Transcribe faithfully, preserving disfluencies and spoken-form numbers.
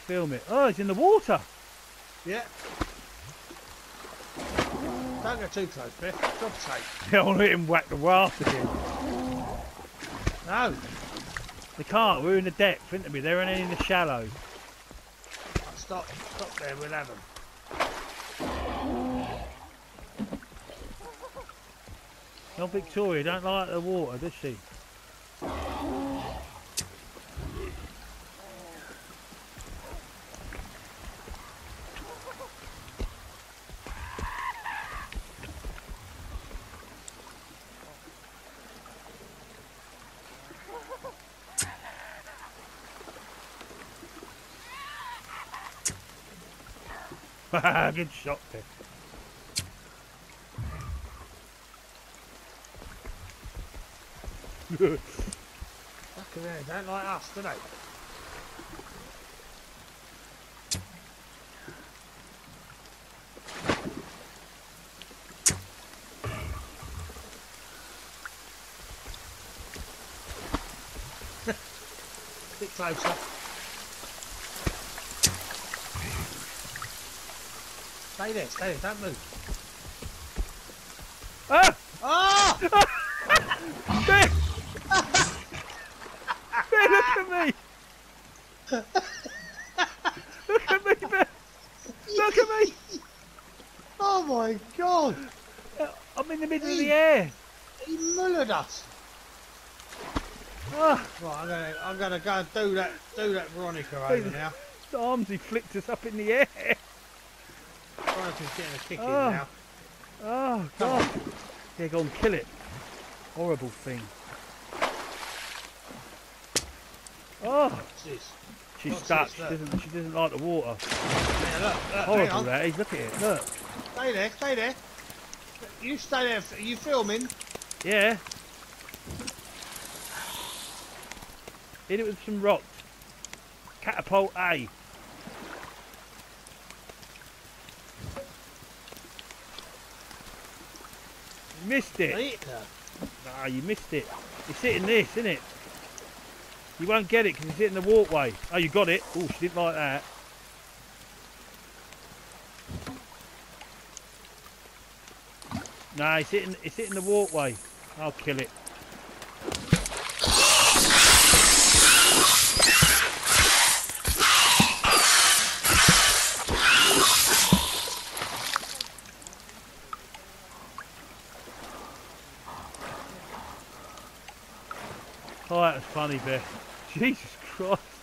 film it. Oh, it's in the water. Yeah. Don't go too close, Biff. God's sake. I want to hit him whack the raft again. No. They can't. We're in the depth, isn't we? They're only in the shallow. Stop. Stop there. We'll have them. Not Victoria. Don't like the water, does she? Good shot there. Fucking hell, they don't like us, do they? Bit closer. Stay there, stay there, don't move. Ah! Oh! Ben! Ben, look at me! Look at me, Ben! Look at me! Oh my God! I'm in the middle he, of the air. He mullered us. Ah, Right, I'm gonna, I'm gonna go and do that, do that Veronica over now. the arms he flicked us up in the air. Veronica's getting a kick Oh. in now. Oh God! Yeah, go and kill it. Horrible thing. Oh, What's this? she's What's stuck. this, She look? doesn't. She doesn't like the water. Yeah, look, look, hang Horrible on. that is. Look at it. Look. Stay there, stay there. You stay there. Are you filming? Yeah. Hit it with some rocks. Catapult A. You missed it. Eat her. Ah, you missed it. It's hitting this, isn't it? You won't get it because it's hitting the walkway. Oh, you got it. Oh, she didn't like that. No, it's hitting. It's hitting the walkway. I'll kill it. Oh, that was funny, Beth. Jesus Christ.